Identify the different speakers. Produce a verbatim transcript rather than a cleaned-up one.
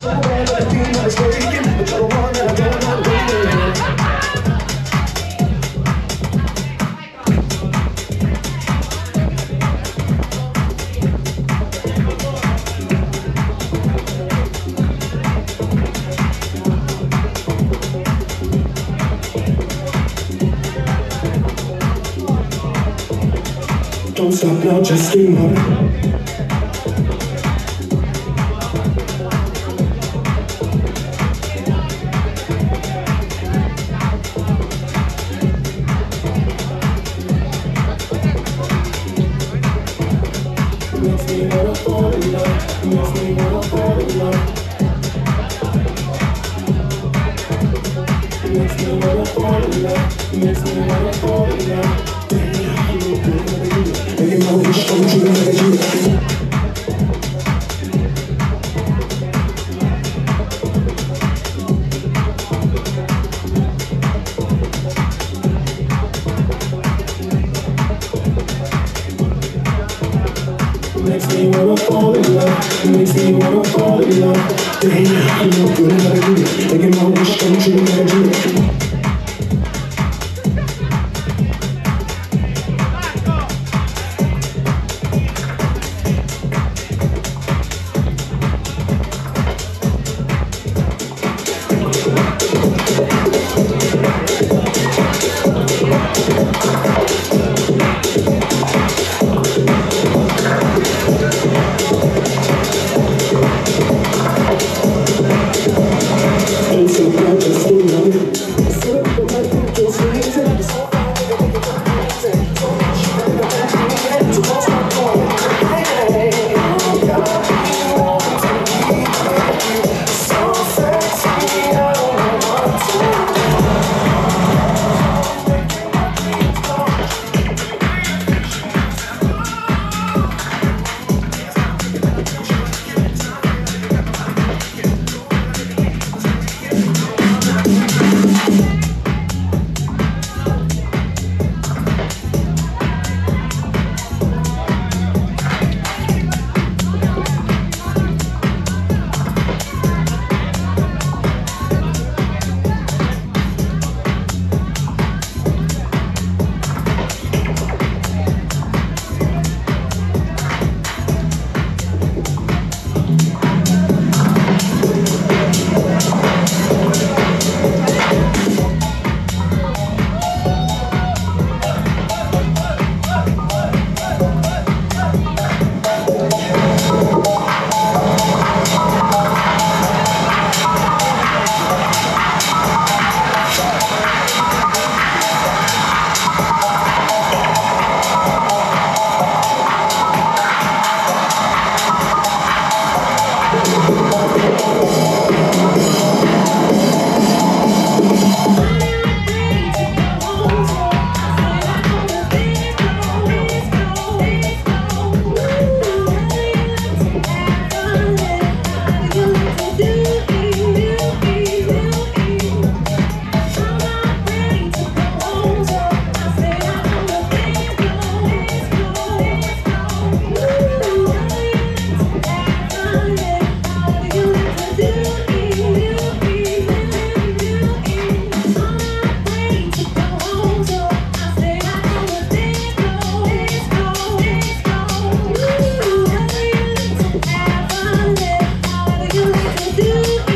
Speaker 1: Don't stop now, just scream out. Makes me wanna fall in love, makes me wanna fall in love. Makes me wanna fall in love, makes me wanna fall in love. Making my wish come true like you. Makes me wanna fall in love, makes me wanna fall in love. Damn, you know good how to do it. Making my wish come true like you.
Speaker 2: Do